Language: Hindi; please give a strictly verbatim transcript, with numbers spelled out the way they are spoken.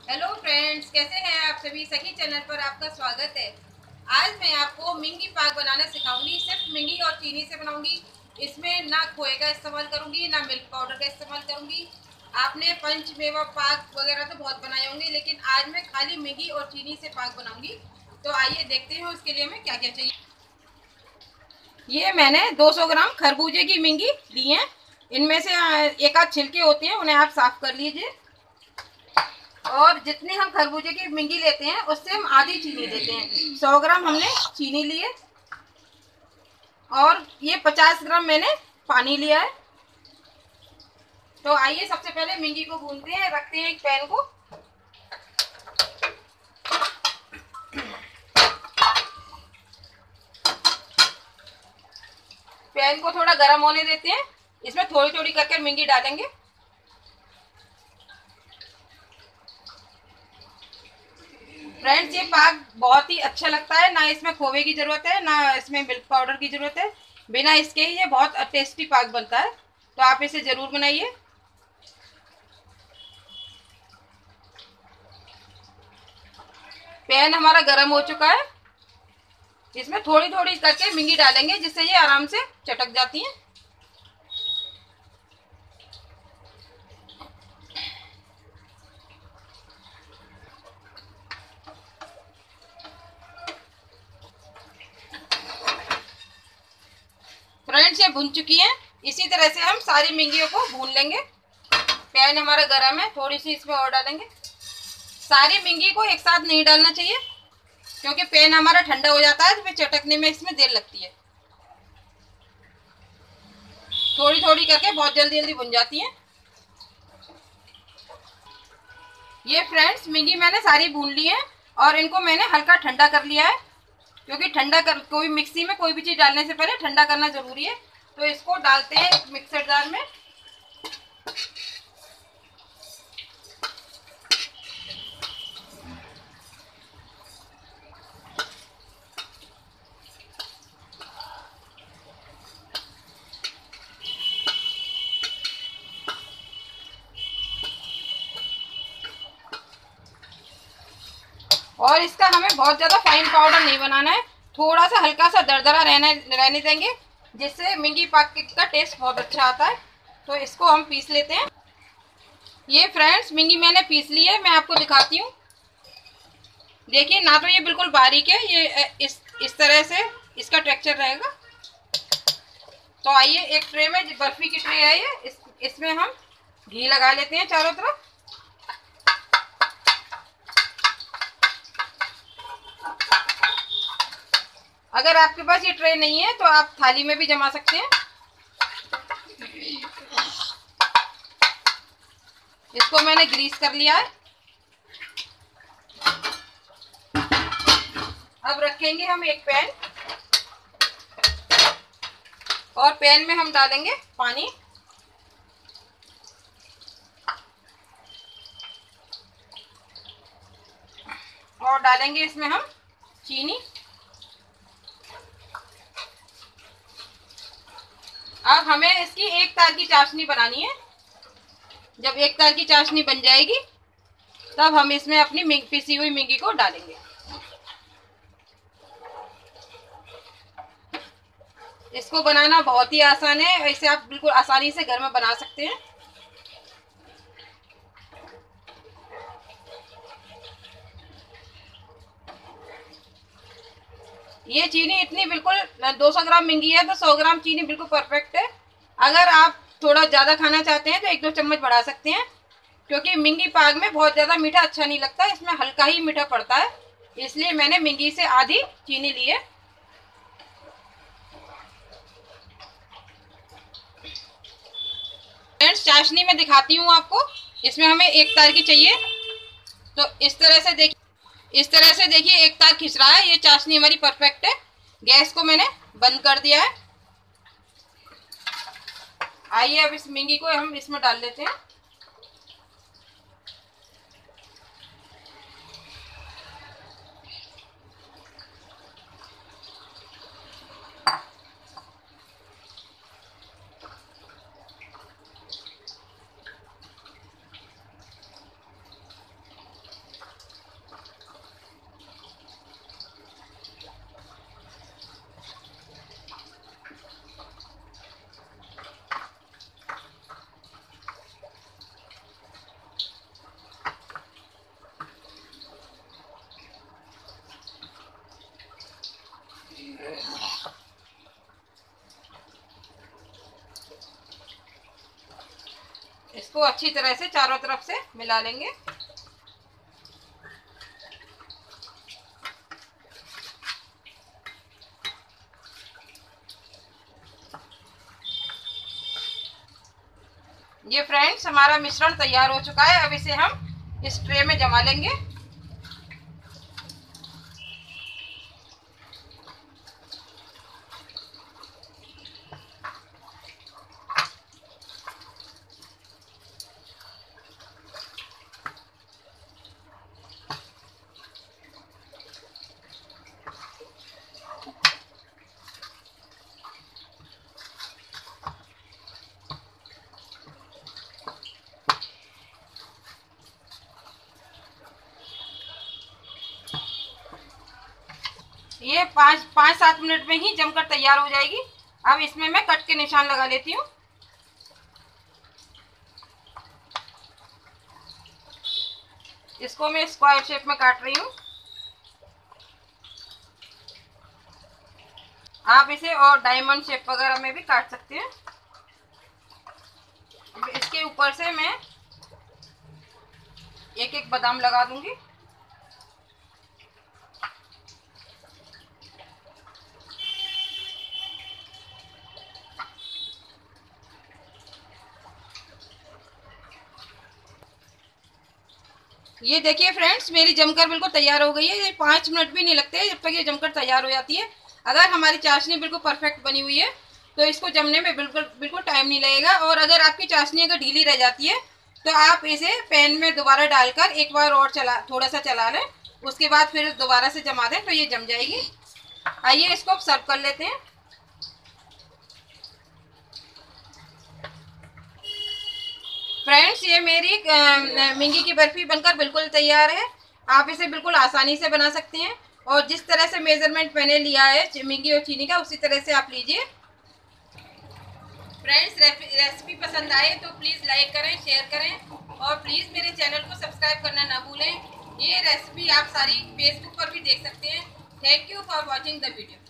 हेलो फ्रेंड्स, कैसे हैं आप सभी। सखी चैनल पर आपका स्वागत है। आज मैं आपको मिंगी पाक बनाना सिखाऊंगी। सिर्फ मिंगी और चीनी से बनाऊंगी। इसमें ना खोए का इस्तेमाल करूंगी ना मिल्क पाउडर का इस्तेमाल करूंगी। आपने पंचमेवा पाक वगैरह तो बहुत बनाए होंगे, लेकिन आज मैं खाली मिंगी और चीनी से पाक बनाऊंगी। तो आइए देखते हैं उसके लिए हमें क्या क्या चाहिए। ये मैंने दो सौ ग्राम खरबूजे की मिंगी ली है। इनमें से एक आध छिलके होते हैं, उन्हें आप साफ कर लीजिए। और जितने हम खरबूजे की मिंगी लेते हैं उससे हम आधी चीनी देते हैं। सौ ग्राम हमने चीनी लिए और ये पचास ग्राम मैंने पानी लिया है। तो आइए सबसे पहले मिंगी को भूनते हैं। रखते हैं एक पैन को। पैन को थोड़ा गर्म होने देते हैं। इसमें थोड़ी थोड़ी करके मिंगी डालेंगे। फ्रेंड्स, ये पाक बहुत ही अच्छा लगता है। ना इसमें खोवे की जरूरत है ना इसमें मिल्क पाउडर की जरूरत है। बिना इसके ही ये बहुत टेस्टी पाक बनता है। तो आप इसे जरूर बनाइए। पैन हमारा गर्म हो चुका है। इसमें थोड़ी थोड़ी करके मिंगी डालेंगे जिससे ये आराम से चटक जाती हैं। फ्रेंड्स, ये भुन चुकी हैं। इसी तरह से हम सारी मिंगियों को भून लेंगे। पैन हमारा गर्म है, थोड़ी सी इसमें और डालेंगे। सारी मिंगी को एक साथ नहीं डालना चाहिए, क्योंकि पैन हमारा ठंडा हो जाता है तो फिर चटकने में इसमें देर लगती है। थोड़ी थोड़ी करके बहुत जल्दी जल्दी भुन जाती है। ये फ्रेंड्स, मिंगी मैंने सारी भून ली है और इनको मैंने हल्का ठंडा कर लिया है, क्योंकि ठंडा कर कोई मिक्सी में कोई भी चीज़ डालने से पहले ठंडा करना जरूरी है। तो इसको डालते हैं मिक्सर जार में। और इसका हमें बहुत ज़्यादा फाइन पाउडर नहीं बनाना है। थोड़ा सा हल्का सा दरदरा रहने रहने देंगे, जिससे मिंगी पाक का टेस्ट बहुत अच्छा आता है। तो इसको हम पीस लेते हैं। ये फ्रेंड्स, मिंगी मैंने पीस ली है। मैं आपको दिखाती हूँ। देखिए, ना तो ये बिल्कुल बारीक है, ये इस इस तरह से इसका टेक्सचर रहेगा। तो आइए, एक ट्रे में, बर्फी की ट्रे है ये, इस इसमें हम घी लगा लेते हैं चारों तरफ। अगर आपके पास ये ट्रे नहीं है तो आप थाली में भी जमा सकते हैं। इसको मैंने ग्रीस कर लिया है। अब रखेंगे हम एक पैन, और पैन में हम डालेंगे पानी। और डालेंगे इसमें हम चीनी। अब हमें इसकी एक तार की चाशनी बनानी है। जब एक तार की चाशनी बन जाएगी तब हम इसमें अपनी पिसी हुई मिंगी को डालेंगे। इसको बनाना बहुत ही आसान है। इसे आप बिल्कुल आसानी से घर में बना सकते हैं। ये चीनी इतनी बिल्कुल दो सौ ग्राम मिंगी है तो सौ ग्राम चीनी बिल्कुल परफेक्ट है। अगर आप थोड़ा ज़्यादा खाना चाहते हैं तो एक दो चम्मच बढ़ा सकते हैं, क्योंकि मिंगी पाक में बहुत ज़्यादा मीठा अच्छा नहीं लगता। इसमें हल्का ही मीठा पड़ता है, इसलिए मैंने मिंगी से आधी चीनी ली है। फ्रेंड्स, चाशनी में दिखाती हूँ आपको। इसमें हमें एक तार की चाहिए। तो इस तरह से देखिए इस तरह से देखिए एक तार खिंच रहा है। ये चाशनी हमारी परफेक्ट है। गैस को मैंने बंद कर दिया है। आइए, अब इस मिंगी को हम इसमें डाल लेते हैं। इसको अच्छी तरह से चारों तरफ से मिला लेंगे। ये फ्रेंड्स हमारा मिश्रण तैयार हो चुका है। अब इसे हम इस ट्रे में जमा लेंगे। ये पाँच पाँच सात मिनट में ही जमकर तैयार हो जाएगी। अब इसमें मैं कट के निशान लगा लेती हूँ। इसको मैं स्क्वायर शेप में काट रही हूँ। आप इसे और डायमंड शेप वगैरह में भी काट सकते हैं। इसके ऊपर से मैं एक एक बादाम लगा दूंगी। ये देखिए फ्रेंड्स, मेरी जमकर बिल्कुल तैयार हो गई है। ये पाँच मिनट भी नहीं लगते जब तक ये जमकर तैयार हो जाती है। अगर हमारी चाशनी बिल्कुल परफेक्ट बनी हुई है तो इसको जमने में बिल्कुल बिल्कुल टाइम नहीं लगेगा। और अगर आपकी चाशनी अगर ढीली रह जाती है तो आप इसे पैन में दोबारा डालकर एक बार और चला थोड़ा सा चला लें, उसके बाद फिर दोबारा से जमा दें तो ये जम जाएगी। आइए इसको अब सर्व कर लेते हैं। फ्रेंड्स, ये मेरी मिंगी की बर्फी बनकर बिल्कुल तैयार है। आप इसे बिल्कुल आसानी से बना सकते हैं और जिस तरह से मेजरमेंट मैंने लिया है मिंगी और चीनी का, उसी तरह से आप लीजिए। फ्रेंड्स, रेसिपी पसंद आए तो प्लीज़ लाइक करें, शेयर करें और प्लीज़ मेरे चैनल को सब्सक्राइब करना ना भूलें। ये रेसिपी आप सारी फेसबुक पर भी देख सकते हैं। Thank you for watching the video.